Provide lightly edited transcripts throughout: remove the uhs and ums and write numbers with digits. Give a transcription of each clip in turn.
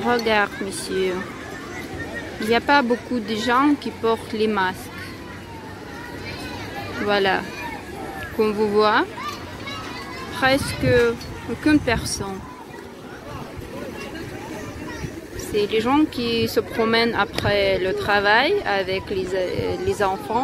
Regarde, monsieur. Il n'y a pas beaucoup de gens qui portent les masques. Voilà. Comme vous voyez, presque aucune personne. C'est les gens qui se promènent après le travail avec les enfants.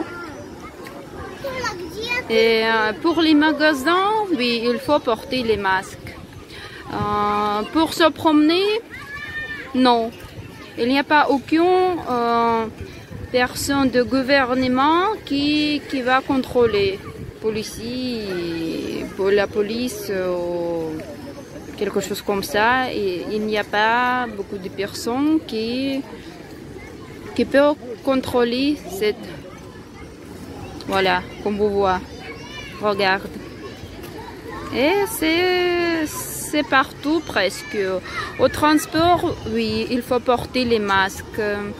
Et pour les magasins, oui, il faut porter les masques. Pour se promener, non. Il n'y a pas aucune personne de gouvernement qui va contrôler. Policier, pour la police ou quelque chose comme ça. Et il n'y a pas beaucoup de personnes qui peuvent contrôler cette... Voilà, comme vous voyez. Regarde. Et c'est partout presque. Au transport, oui, il faut porter les masques.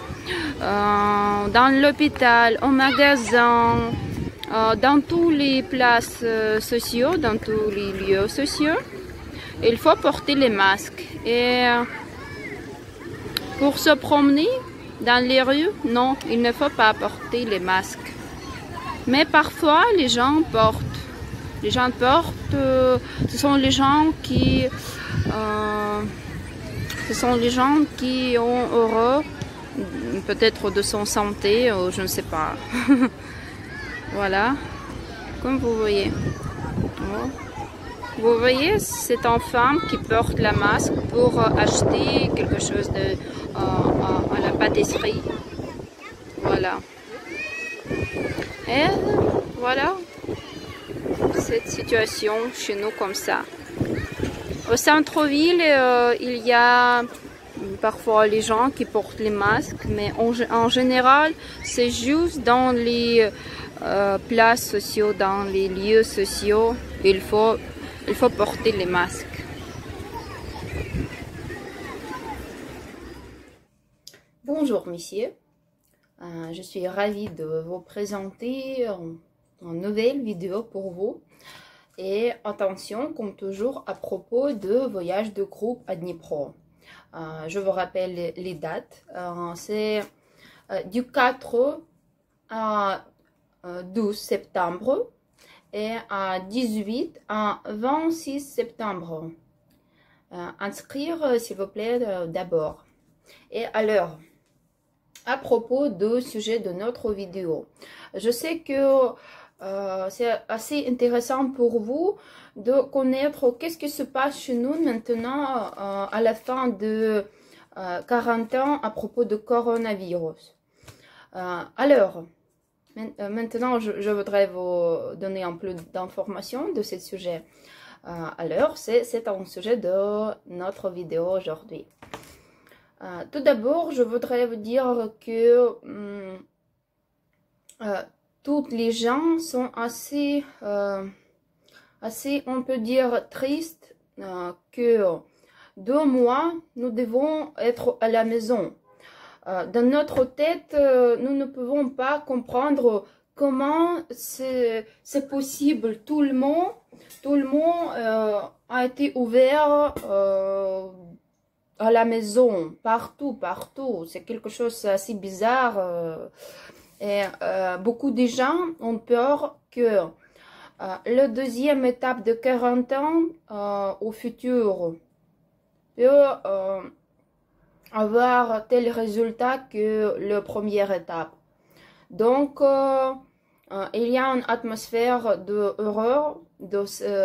Dans l'hôpital, au magasin, dans tous les places sociaux, dans tous les lieux sociaux, il faut porter les masques. Et pour se promener dans les rues, non, il ne faut pas porter les masques. Mais parfois, les gens portent. Les gens portent, ce sont les gens qui ont horreur, peut-être de son santé, ou je ne sais pas. Voilà, comme vous voyez. Vous voyez, c'est une femme qui porte la masque pour acheter quelque chose à la pâtisserie. Voilà. Et voilà. Cette situation chez nous comme ça. Au centre-ville, il y a parfois les gens qui portent les masques, mais en général, c'est juste dans les places sociaux, dans les lieux sociaux, il faut porter les masques. Bonjour, monsieur. Je suis ravie de vous présenter une nouvelle vidéo pour vous. Et attention, comme toujours, à propos de voyage de groupe à Dnipro. Je vous rappelle les dates. C'est du 4 à 12 septembre et à 18 à 26 septembre. Inscrire, s'il vous plaît, d'abord. Et alors, à propos du sujet de notre vidéo, je sais que c'est assez intéressant pour vous de connaître qu'est-ce qui se passe chez nous maintenant à la fin de 40 ans à propos de coronavirus. Alors, maintenant, je voudrais vous donner un peu d'informations de ce sujet. Alors, c'est un sujet de notre vidéo aujourd'hui. Tout d'abord, je voudrais vous dire que toutes les gens sont assez, on peut dire, tristes que 2 mois, nous devons être à la maison. Dans notre tête, nous ne pouvons pas comprendre comment c'est possible. Tout le monde a été ouvert à la maison, partout. C'est quelque chose d'assez bizarre. Et beaucoup de gens ont peur que la deuxième étape de 40 ans au futur peut avoir tel résultat que la première étape. Donc, il y a une atmosphère de horreur de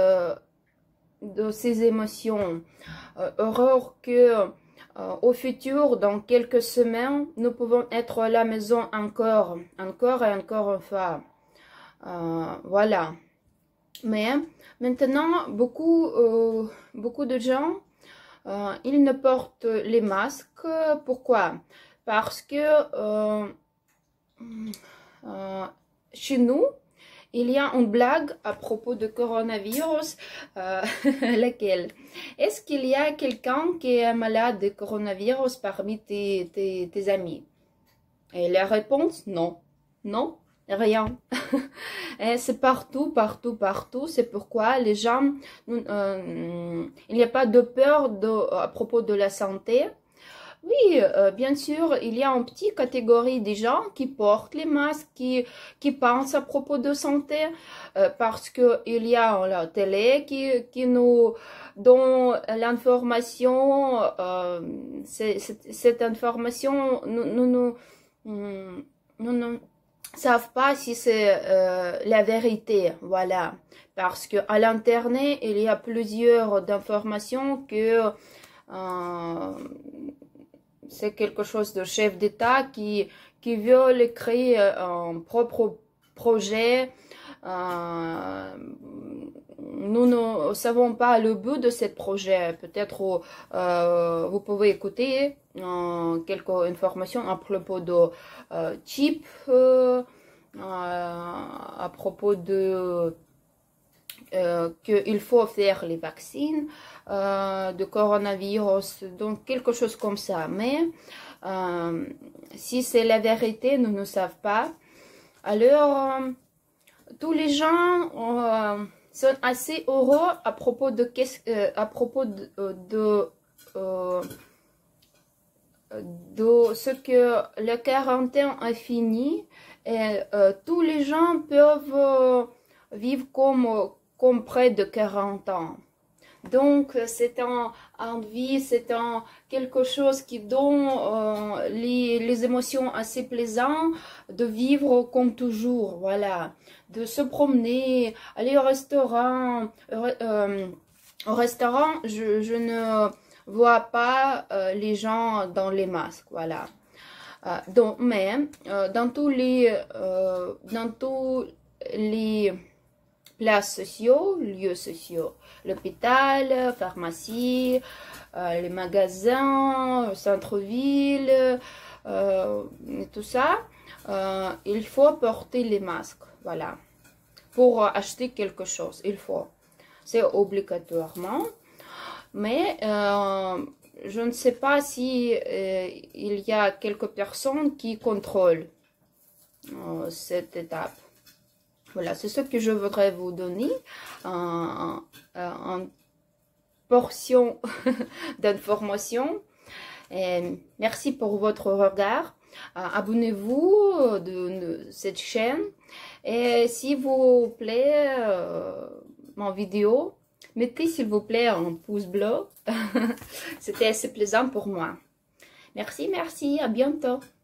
ces émotions. Horreur que au futur, dans quelques semaines, nous pouvons être à la maison encore et encore une fois. Voilà. Mais maintenant, beaucoup de gens, ils ne portent les masques. Pourquoi? Parce que chez nous, il y a une blague à propos de coronavirus. Laquelle? Est-ce qu'il y a quelqu'un qui est malade de coronavirus parmi tes amis? Et la réponse, non. Non, rien. C'est partout. C'est pourquoi les gens, il n'y a pas de peur à propos de la santé. Oui, bien sûr, il y a une petite catégorie des gens qui portent les masques, qui pensent à propos de santé, parce que il y a la télé qui nous donne l'information, cette information, nous ne savons pas si c'est la vérité, voilà, parce que à l'internet, il y a plusieurs informations que euh, c'est quelque chose de chef d'État qui veut créer un propre projet. Nous ne savons pas le but de ce projet. Peut-être vous pouvez écouter quelques informations à propos de chip, à propos de qu'il faut faire les vaccins de coronavirus, donc quelque chose comme ça. Mais si c'est la vérité, nous ne savons pas. Alors, tous les gens sont assez heureux à propos de ce que la quarantaine a fini. Et tous les gens peuvent vivre comme près de 40 ans. Donc, c'est un vie, c'est quelque chose qui donne les émotions assez plaisantes de vivre comme toujours, voilà. De se promener, aller au restaurant. Au restaurant, je ne vois pas les gens dans les masques, voilà. Donc, mais dans tous les places sociaux, lieux sociaux, l'hôpital, pharmacie, les magasins, centre-ville, tout ça, il faut porter les masques, voilà. Pour acheter quelque chose, il faut. C'est obligatoirement. Mais je ne sais pas si il y a quelques personnes qui contrôlent cette étape. Voilà, c'est ce que je voudrais vous donner en portion d'informations. Merci pour votre regard. Abonnez-vous de cette chaîne. Et s'il vous plaît, mon vidéo, mettez s'il vous plaît un pouce bleu. C'était assez plaisant pour moi. Merci, merci, à bientôt.